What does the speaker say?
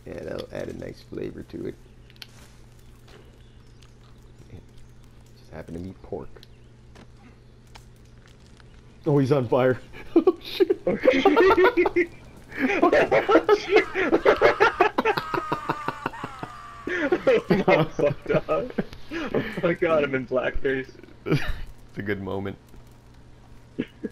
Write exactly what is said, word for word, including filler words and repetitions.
Yeah, that'll add a nice flavor to it. It just happened to be pork. Oh, he's on fire. Oh, shit. Oh, shit. Oh, I'm fucked up. Oh my god, I'm in blackface. It's a good moment.